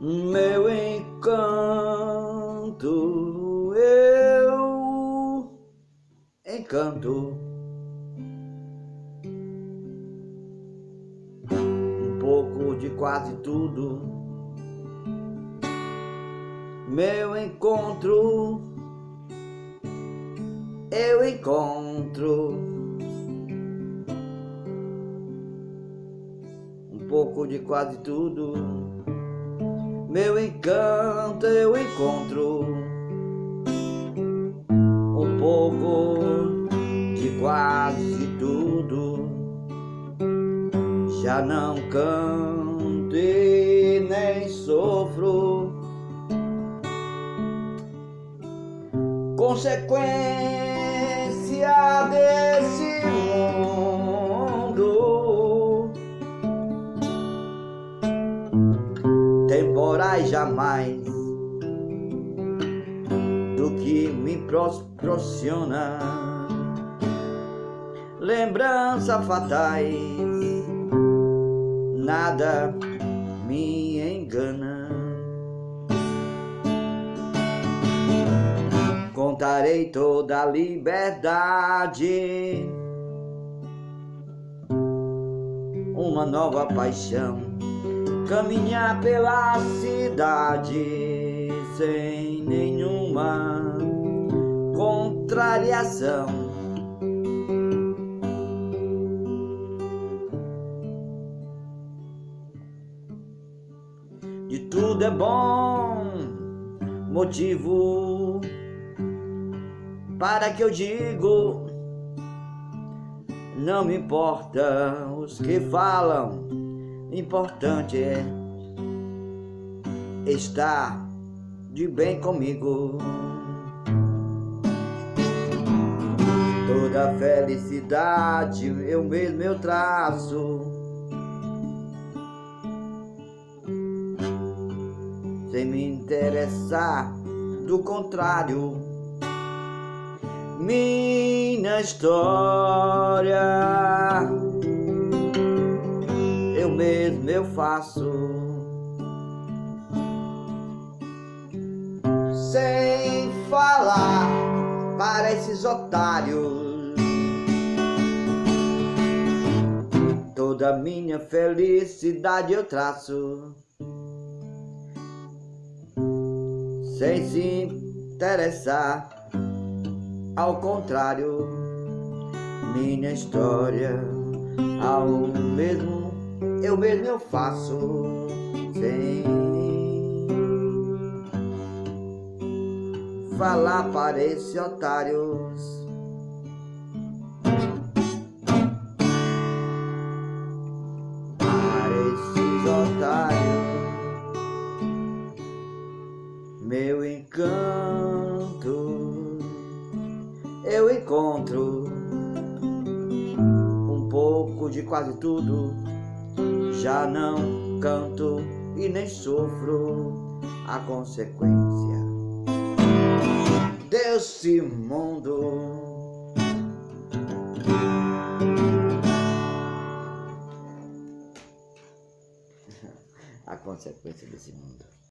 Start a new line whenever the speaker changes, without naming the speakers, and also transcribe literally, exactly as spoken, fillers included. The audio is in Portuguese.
Meu encanto, eu encanto um pouco de quase tudo. Meu encontro, eu encontro um pouco de quase tudo. Meu encanto, eu encontro um pouco de quase tudo. Já não canto e nem sofro consequência desse mundo. Temporais jamais do que me proporciona lembranças fatais, nada me engana. Contarei toda a liberdade, uma nova paixão, caminhar pela cidade sem nenhuma contrariação. De tudo é bom motivo para que eu digo, não me importa os que falam, importante é estar de bem comigo. Toda felicidade eu mesmo eu traço, sem me interessar do contrário. Minha história eu mesmo eu faço, sem falar para esses otários. Toda minha felicidade eu traço, sem se interessar ao contrário. Minha história ao mesmo eu mesmo eu faço, sem falar para esses otários. Para esses otários, meu encanto eu encontro um pouco de quase tudo. Já não canto e nem sofro a consequência desse mundo. A consequência desse mundo.